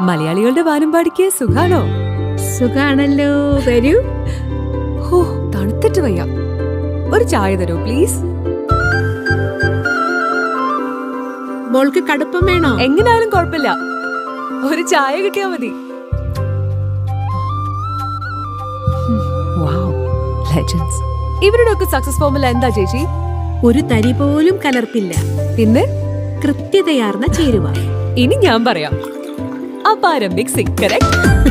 മലയാളികളുടെ വാനമ്പാടിക്ക് സുഖാണോ? സുഖാണല്ലോ, വരൂ. ഓ, തണുത്തിട്ട് വയ്യ. ഒരു ചായ തരൂ പ്ലീസ്. മോൾക്ക് കടുപ്പം വേണോ? എങ്ങനായാലും കുഴപ്പമില്ല, ഒരു ചായ കിട്ടിയാ മതി. ഇവരുടെ ഒക്കെ സക്സസ് ഫോർമുല എന്താ ചേച്ചി? ഒരു തരി പോലും കലർപ്പില്ല, പിന്നെ കൃത്യതയാർന്ന ചേരുവ. ഇനി ഞാൻ പറയാം, അപാരം മിക്സിംഗ്. കറക്റ്റ്.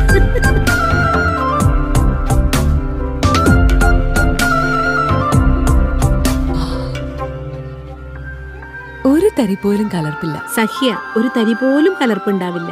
ഒരു തരി പോലും കലർപ്പില്ല. സഹ്യ, ഒരു തരി പോലും കലർപ്പുണ്ടാവില്ല.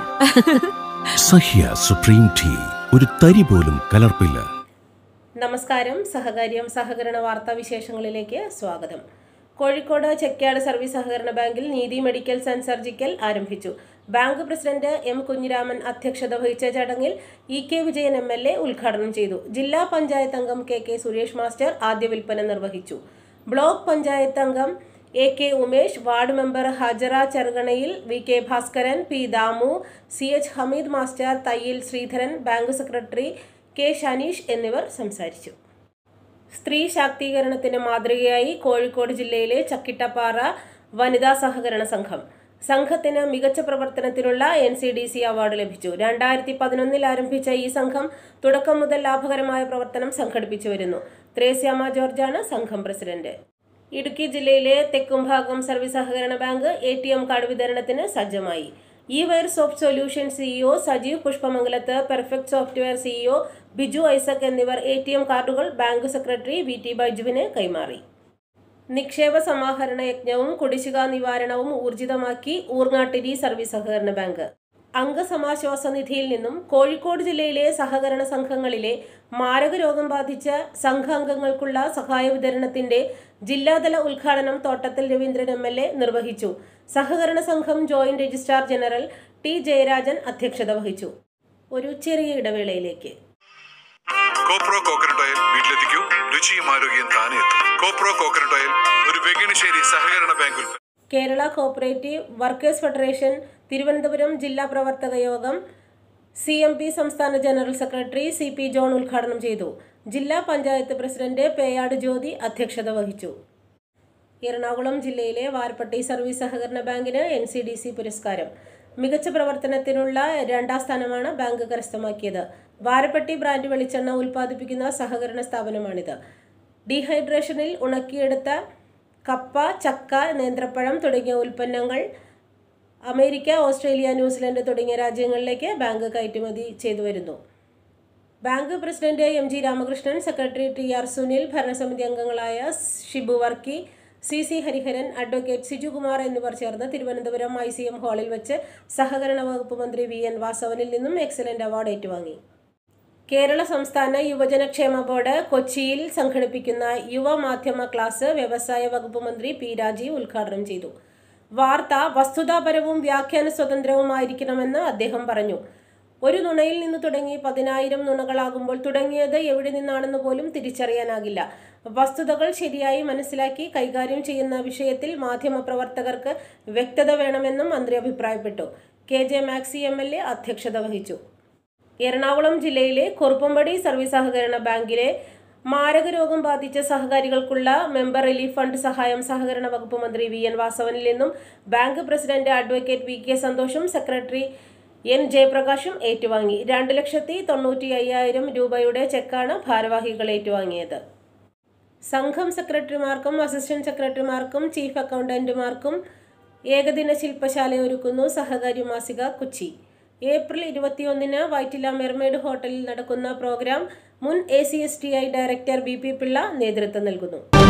സഹ്യ സുപ്രീം ടീ, ഒരു തരി പോലും കലർപ്പില്ല. നമസ്കാരം. സഹകാര്യം സഹകരണ വാർത്താ വിശേഷങ്ങളിലേക്ക് സ്വാഗതം. കോഴിക്കോട് ചെക്യാട് സർവീസ് സഹകരണ ബാങ്കിൽ നീതി മെഡിക്കൽ ആൻഡ് സർജിക്കൽ ആരംഭിച്ചു. ബാങ്ക് പ്രസിഡന്റ് എം കുഞ്ഞിരാമൻ അധ്യക്ഷത വഹിച്ച ചടങ്ങിൽ EK വിജയൻ MLA ഉദ്ഘാടനം ചെയ്തു. ജില്ലാ പഞ്ചായത്ത് അംഗം KK സുരേഷ് മാസ്റ്റർ ആദ്യ വിൽപ്പന നിർവഹിച്ചു. ബ്ലോക്ക് പഞ്ചായത്ത് അംഗം AK Umesh, ward member Hajara Cherukanayil, VK Bhaskaran, P Damu, CH Hameed master, Thayyil Sreedharan, bank secretary K Shaneesh എന്നിവർ സംസാരിച്ചു. സ്ത്രീ ശാക്തീകരണത്തിന് മാതൃകയായി കോഴിക്കോട് ജില്ലയിലെ ചക്കിട്ടപ്പാറ വനിതാ സഹകരണ സംഘം. സംഘത്തിന് മികച്ച പ്രവർത്തനത്തിനുള്ള NCDC അവാർഡ് ലഭിച്ചു. 2011 ആരംഭിച്ച ഈ സംഘം തുടക്കം മുതൽ ലാഭകരമായ പ്രവർത്തനം സംഘടിപ്പിച്ചു വരുന്നു. ത്രേസ്യാമ്മ ജോർജാണ് സംഘം പ്രസിഡന്റ്. ഇടുക്കി ജില്ലയിലെ തെക്കുംഭാഗം സർവീസ് സഹകരണ ബാങ്ക് ATM കാർഡ് വിതരണത്തിന് സജ്ജമായി. ഇവയർ soft solution CEO Sajeev Pushpamangalath, perfect software CEO Biju Isaac എന്നിവർ ATM കാർഡുകൾ ബാങ്ക് സെക്രട്ടറി VT ബൈജുവിന് കൈമാറി. നിക്ഷേപ സമാഹരണ യജ്ഞവും കുടിശ്ശിക നിവാരണവും ഊർജിതമാക്കി ഊർങ്ങാട്ടിരി സർവീസ് സഹകരണ ബാങ്ക്. അംഗസമാശ്വാസ നിധിയിൽ നിന്നും കോഴിക്കോട് ജില്ലയിലെ സഹകരണ സംഘങ്ങളിലെ മാരക രോഗം ബാധിച്ച സംഘാംഗങ്ങൾക്കുള്ള സഹായ വിതരണത്തിന്റെ ജില്ലാതല ഉദ്ഘാടനം തോട്ടത്തിൽ രവീന്ദ്രൻ MLA നിർവഹിച്ചു. സഹകരണ സംഘം joint registrar general T Jayarajan അധ്യക്ഷത വഹിച്ചു. ഒരു ചെറിയ ഇടവേളയിലേക്ക്. കോപ്രോ കോക്കനട്ട് ഓയിൽ വീട്ടിലെത്തിക്കൂ, രുചിയും ആരോഗ്യം താനേ എത്തും. കോപ്രോ കോക്കനട്ട് ഓയിൽ ഒരു വെങ്ങിണിശ്ശേരി സഹകരണ ബാങ്ക് ഉൽപ്പന്നം. Kerala cooperative workers federation Thiruvananthapuram ജില്ലാ പ്രവർത്തക യോഗം CMP സംസ്ഥാന ജനറൽ സെക്രട്ടറി CP ജോൺ ഉദ്ഘാടനം ചെയ്തു. ജില്ലാ പഞ്ചായത്ത് പ്രസിഡന്റ് പേയാട് ജ്യോതി അധ്യക്ഷത വഹിച്ചു. എറണാകുളം ജില്ലയിലെ വാരപ്പട്ടി സർവീസ് സഹകരണ ബാങ്കിന് NCDC പുരസ്കാരം. മികച്ച പ്രവർത്തനത്തിനുള്ള 2ാം സ്ഥാനമാണ് ബാങ്ക് കരസ്ഥമാക്കിയത്. വാരപ്പട്ടി ബ്രാൻഡ് വെളിച്ചെണ്ണ ഉൽപ്പാദിപ്പിക്കുന്ന സഹകരണ സ്ഥാപനമാണിത്. ഡീഹൈഡ്രേഷനിൽ ഉണക്കിയെടുത്ത കപ്പ, ചക്ക, നേന്ത്രപ്പഴം തുടങ്ങിയ ഉൽപ്പന്നങ്ങൾ അമേരിക്ക, ഓസ്ട്രേലിയ, ന്യൂസിലൻഡ് തുടങ്ങിയ രാജ്യങ്ങളിലേക്ക് ബാങ്ക് കയറ്റുമതി ചെയ്തു വരുന്നു. Bank president MG Ramakrishnan, secretary TR Sunil, ഭരണസമിതി അംഗങ്ങളായ ഷിബു വർക്കി, CC ഹരിഹരൻ, അഡ്വക്കേറ്റ് സിജുകുമാർ എന്നിവർ ചേർന്ന് തിരുവനന്തപുരം ICM ഹാളിൽ വെച്ച് സഹകരണ വകുപ്പ് മന്ത്രി VN വാസവനിൽ നിന്നും എക്സലന്റ് അവാർഡ് ഏറ്റുവാങ്ങി. കേരള സംസ്ഥാന യുവജനക്ഷേമ ബോർഡ് കൊച്ചിയിൽ സംഘടിപ്പിക്കുന്ന യുവമാധ്യമ ക്ലാസ് വ്യവസായ വകുപ്പ് മന്ത്രി P രാജീവ് ഉദ്ഘാടനം ചെയ്തു. വാർത്ത വസ്തുതാപരവും വ്യാഖ്യാന സ്വതന്ത്രവുമായിരിക്കണമെന്ന് അദ്ദേഹം പറഞ്ഞു. ഒരു നുണയിൽ നിന്ന് തുടങ്ങി 10,000 നുണകളാകുമ്പോൾ തുടങ്ങിയത് എവിടെ നിന്നാണെന്ന് പോലും തിരിച്ചറിയാനാകില്ല. വസ്തുതകൾ ശരിയായി മനസ്സിലാക്കി കൈകാര്യം ചെയ്യുന്ന വിഷയത്തിൽ മാധ്യമപ്രവർത്തകർക്ക് വ്യക്തത വേണമെന്നും മന്ത്രി അഭിപ്രായപ്പെട്ടു. KJ മാക്സി MLA അധ്യക്ഷത വഹിച്ചു. എറണാകുളം ജില്ലയിലെ കുറുപ്പമ്പടി സർവീസ് സഹകരണ ബാങ്കിലെ മാരക രോഗം ബാധിച്ച സഹകാരികൾക്കുള്ള മെമ്പർ റിലീഫ് ഫണ്ട് സഹായം സഹകരണ വകുപ്പ് മന്ത്രി VN വാസവനിൽ നിന്നും ബാങ്ക് പ്രസിഡന്റ് അഡ്വക്കേറ്റ് VK സന്തോഷും സെക്രട്ടറി N ജയപ്രകാശും ഏറ്റുവാങ്ങി. 2,95,000 രൂപയുടെ ചെക്കാണ് ഭാരവാഹികൾ ഏറ്റുവാങ്ങിയത്. സംഘം സെക്രട്ടറിമാർക്കും അസിസ്റ്റന്റ് സെക്രട്ടറിമാർക്കും ചീഫ് അക്കൗണ്ടന്റുമാർക്കും ഏകദിന ശില്പശാല ഒരുക്കുന്നു സഹകാരി മാസിക കൊച്ചി. ഏപ്രിൽ 21 വൈറ്റില മെർമെയ്ഡ് ഹോട്ടലിൽ നടക്കുന്ന പ്രോഗ്രാം മുൻ ACSTI ഡയറക്ടർ BP പിള്ള നേതൃത്വം നൽകുന്നു.